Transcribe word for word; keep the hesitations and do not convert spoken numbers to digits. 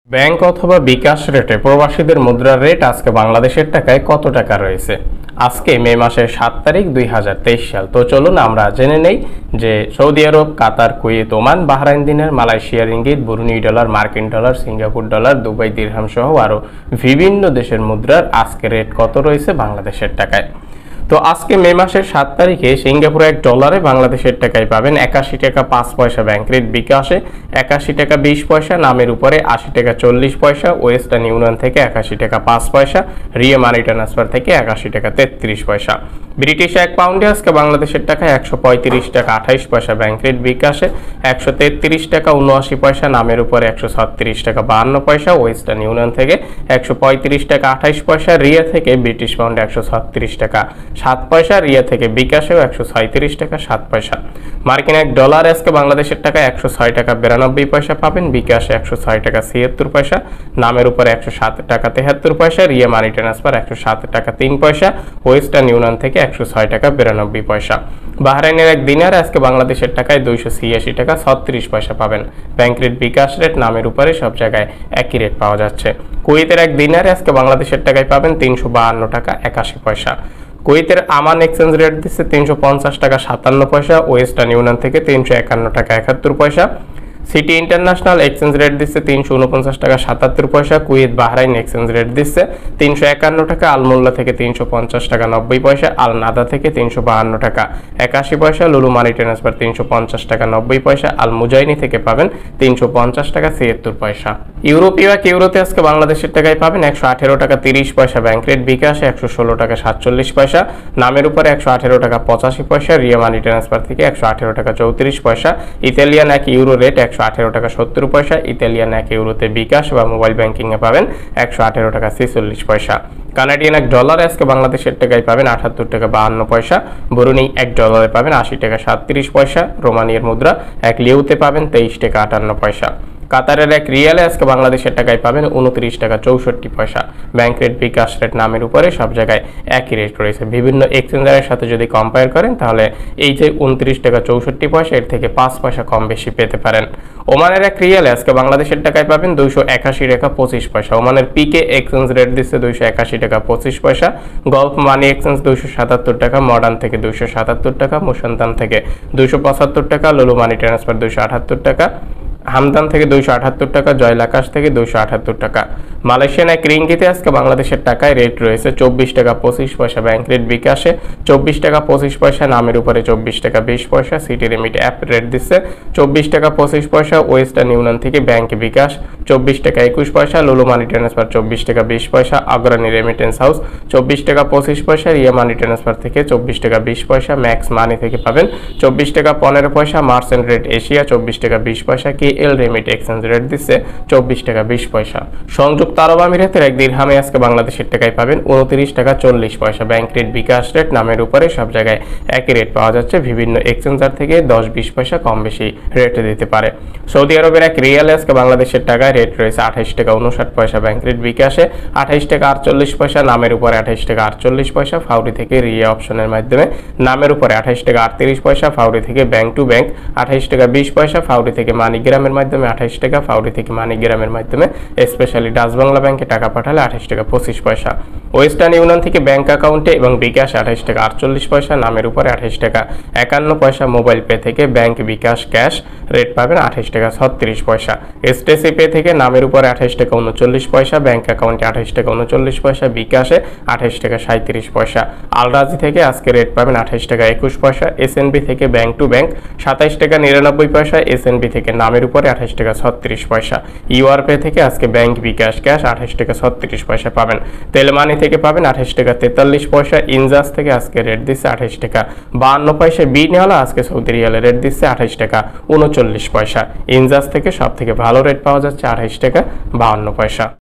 Bank অথবা বিকাশ রেটে প্রবাসীদের মুদ্রার রেট আজকে বাংলাদেশের টাকায় কত টাকা রয়েছে? আজকে মে মাসের সাত তারিখ দুই হাজার তেইশ সাল। তো চলুন আমরা জেনে নেই যে Saudi Arab, Qatar, Kuwait, Oman, Bahrain dinar, Malaysia ringgit, Brunei dollar, মার্কিন dollar, Singapore dollar, Dubai dirham সহ আরও বিভিন্ন দেশের মুদ্রার আজকে রেট কত রয়েছে বাংলাদেশের টাকায়। তো আজকে মে মাসের সাত তারিখে সিঙ্গাপুরে এক ডলারে বাংলাদেশের টাকায় পাবেন একাশি টাকা পাঁচ পয়সা ব্যাংক রেট বিকাশে, একাশি টাকা বিশ পয়সা নামের উপরে, আশি টাকা চল্লিশ পয়সা ওয়েস্টার্ন ইউনিয়ন থেকে, একাশি টাকা পাঁচ পয়সা রিয়া মানি ট্রান্সফার থেকে, একাশি টাকা তেত্রিশ পয়সা। ব্রিটিশ এক পাউন্ডে আজকে বাংলাদেশের টাকায় একশো পঁয়ত্রিশ টাকা আঠাইশ পয়সা ব্যাংক রেট বিকাশে, একশো তেত্রিশ টাকা উনআশি পয়সা নামের উপরে, একশো ছত্রিশ টাকা বাহান্ন পয়সা ওয়েস্টার্ন ইউনিয়ন থেকে, একশো পঁয়ত্রিশ টাকা আঠাইশ পয়সা রিয়া থেকে, ব্রিটিশ পাউন্ডে একশো ছত্রিশ টাকা সাত পয়সা, রিয়া থেকে বিকাশেও একশো ছয়ত্রিশ টাকা সাত পয়সা। মার্কিন এক ডলার আজকে বাংলাদেশের টাকা একশো ছয় টাকা বিরানব্বই পয়সা পাবেন, বিকাশে একশো ছয় টাকা ছিয়াত্তর পয়সা, নামের উপরে একশো সাত টাকা তেহাত্তর পয়সা, রিয়া মানি ট্রান্সফার একশো সাত টাকা তিন পয়সা, ওয়েস্টার্ন ইউনিয়ন থেকে একশো ছয় টাকা বিরানব্বই পয়সা। বাহরাইনের এক দিনার আজকে বাংলাদেশের টাকায় দুইশো ছিয়াশি টাকা ছত্রিশ পয়সা পাবেন। ব্যাংক রেট বিকাশ রেট নামের উপরে সব জায়গায় একই রেট পাওয়া যাচ্ছে। কুয়েতের এক দিনারে আজকে বাংলাদেশের টাকায় পাবেন তিনশো বাহান্ন টাকা একাশি পয়সা। কুয়েতের আমান এক্সচেঞ্জ রেট দিচ্ছে তিনশো পঞ্চাশ টাকা সাতান্ন পয়সা, ওয়েস্টার্ন ইউনিয়ন থেকে তিনশো একান্ন টাকা একাত্তর পয়সা। সিটি ইন্টারন্যাশনাল এক্সচেঞ্জ রেট দিচ্ছে তিনশো উনপঞ্চাশ টাকা সাতাত্তর পয়সা। কুয়েত বাহরাইন এক্সচেঞ্জ রেট দিচ্ছে তিনশো একান্ন টাকা, আলমুল্লা থেকে তিনশো পঞ্চাশ টাকা নব্বই পয়সা, আল নাদা থেকে তিনশো বাহান্ন টাকা একাশি পয়সা, লুলু মানি ট্রান্সফার তিনশো পঞ্চাশ টাকা নব্বই পয়সা, আল মুজাইনি থেকে পাবেন তিনশো পঞ্চাশ টাকা ছিয়াত্তর পয়সা। ইউরোপীয় এক ইউরোতে আজকে বাংলাদেশের টাকায় পাবেন একশো আঠেরো টাকা তিরিশ পয়সা ব্যাংক রেট বিকাশে, একশো ষোলো টাকা সাতচল্লিশ পয়সা, নামের উপরে একশো আঠেরো টাকা পঁচাশি পয়সা, রিয়া মানি ট্রান্সফার থেকে একশো আঠেরো টাকা চৌত্রিশ পয়সা। ইতালিয়ান এক ইউরো রেট একশো আঠেরো টাকা সত্তর পয়সা, ইতালিয়ান এক ইউরোতে বিকাশ বা মোবাইল ব্যাংকিংয়ে পাবেন একশো আঠেরো টাকা ছেচল্লিশ পয়সা। কানাডিয়ান এক ডলার আজকে বাংলাদেশের টাকায় পাবেন আটাত্তর টাকা বাহান্ন পয়সা, ব্রুনি এক ডলারে পাবেন আশি টাকা সাতত্রিশ পয়সা, রোমানিয়ার মুদ্রা এক লিউতে পাবেন তেইশ টাকা আটান্ন পয়সা। কাতারের এক রিয়ালে আজকে বাংলাদেশের টাকায় পাবেন উনত্রিশ টাকা চৌষট্টি পয়সা। ব্যাংক রেট বিকাশ রেট নামের উপরে সব জায়গায় একই রেট রয়েছে। বিভিন্ন এক্সচেঞ্জারের সাথে যদি কম্পেয়ার করেন তাহলে এই যে উনত্রিশ টাকা চৌষট্টি পয়সা এর থেকে পাঁচ পয়সা কম বেশি পেতে পারেন। ওমানের এক রিয়ালে আজকে বাংলাদেশের টাকায় পাবেন দুইশো একাশি টাকা পঁচিশ পয়সা। ওমানের পিকে এক্সচেঞ্জ রেট দিচ্ছে দুইশো একাশি টাকা পঁচিশ পয়সা। গলফ মানি এক্সচেঞ্জ দুইশো সাতাত্তর টাকা, মডার্ন থেকে দুইশো সাতাত্তর টাকা, মুসন্তান থেকে দুইশো পঁচাত্তর টাকা, লুলু মানি ট্রান্সফার দুইশো আটাত্তর টাকা, হামদান থেকে দুইশো আটাত্তর টাকা, জয়লাকাশ থেকে দুইশো আটাত্তর টাকা। মালয়েশিয়ান এক রিঙ্গিতে আজকে বাংলাদেশের টাকায় রেট রয়েছে চব্বিশ টাকা পঁচিশ পয়সা ব্যাংক রেট বিকাশে, চব্বিশ টাকা পঁচিশ পয়সা নামের উপরে, চব্বিশ টাকা বিশ পয়সা। সিটি রেমিট অ্যাপ রেট দিচ্ছে চব্বিশ টাকা পঁচিশ পয়সা, ওয়েস্টার্ন ইউনিয়ন থেকে ব্যাংক বিকাশ চব্বিশ টাকা একুশ পয়সা, লুলু মানি ট্রান্সফার চব্বিশ টাকা বিশ পয়সা, অগ্রণী রেমিটেন্স হাউস চব্বিশ টাকা পঁচিশ পয়সা, রিয়া মানি ট্রান্সফার থেকে চব্বিশ টাকা বিশ পয়সা, ম্যাক্স মানি থেকে পাবেন চব্বিশ টাকা পনেরো পয়সা, মার্চেন্ট রেট এশিয়া চব্বিশ টাকা বিশ পয়সা, K L remit exchange rate দিচ্ছে চব্বিশ টাকা বিশ পয়সা। সংযুক্ত আরব আমিরাতের এক দিরহামে আজকে বাংলাদেশের টাকায় পাবেন উনত্রিশ টাকা চল্লিশ পয়সা। ব্যাংক রেট বিকাশ রেট নামের উপরে সব জায়গায় একই রেট পাওয়া যাচ্ছে। বিভিন্ন এক্সচেঞ্জার থেকে দশ বিশ পয়সা কম বেশি রেটে দিতে পারে। সৌদি আরবের এক রিয়ালে আজকে বাংলাদেশের টাকায় রেট রয়েছে আঠাইশ টাকা উনষাট পয়সা। ব্যাংক রেট বিকাশে আঠাইশ টাকা আটচল্লিশ পয়সা, নামের উপরে আঠাইশ টাকা আটচল্লিশ পয়সা। ফাউরি থেকে রিয়া অপশনের মাধ্যমে নামের উপরে আঠাইশ টাকা আটত্রিশ পয়সা। ফাউরি থেকে ব্যাংক টু ব্যাংক আঠাইশ টাকা বিশ পয়সা। ফাউরি থেকে মানিগ্রামের মাধ্যমে আঠাইশ টাকা, ফাউরি থেকে মানিগ্রামের মাধ্যমে স্পেশালি ডাচ বাংলা ব্যাংকে টাকা পাঠালে আঠাইশ টাকা পঁচিশ পয়সা। ওয়েস্টার্ন ইউনিয়ন থেকে ব্যাংক অ্যাকাউন্টে এবং বিকাশ আঠাইশ টাকা আটচল্লিশ পয়সা, নামের উপরে আঠাইশ টাকা একান্ন পয়সা। মোবাইল পে থেকে ব্যাংক বিকাশ ক্যাশ রেট পাবেন আঠাইশ টাকা ছত্রিশ পয়সা। এসটিসি পে থেকে নামের উপরে আঠাইশ টাকা উনচল্লিশ পয়সা, ব্যাংক অ্যাকাউন্টে আঠাইশ টাকা উনচল্লিশ পয়সা, বিকাশে আঠাইশ টাকা সাঁত্রিশ পয়সা। আলরাজি থেকে আজকে রেট পাবেন আঠাইশ টাকা একুশ পয়সা। এসএনবি থেকে ব্যাংক টু ব্যাংক সাতাইশ টাকা নিরানব্বই পয়সা। এসএনবি থেকে নামের উপরে আঠাইশ টাকা ছত্রিশ পয়সা। ইউআর পে থেকে আজকে ব্যাংক বিকাশ ক্যাশ আঠাইশ টাকা ছত্রিশ পয়সা পাবেন। তেলমানি থেকে পাবেন আঠাইশ টাকা তেতাল্লিশ পয়সা। ইনজাস থেকে আজকে রেট দিচ্ছে আঠাইশ টাকা বাহান্ন পয়সা। বি নেওয়ালা আজকে সৌদি রিয়ালে রেট দিচ্ছে আঠাইশ টাকা উনচল্লিশ পয়সা। ইনজাস থেকে সব থেকে ভালো রেট পাওয়া যাচ্ছে আঠাইশ টাকা বাহান্ন পয়সা।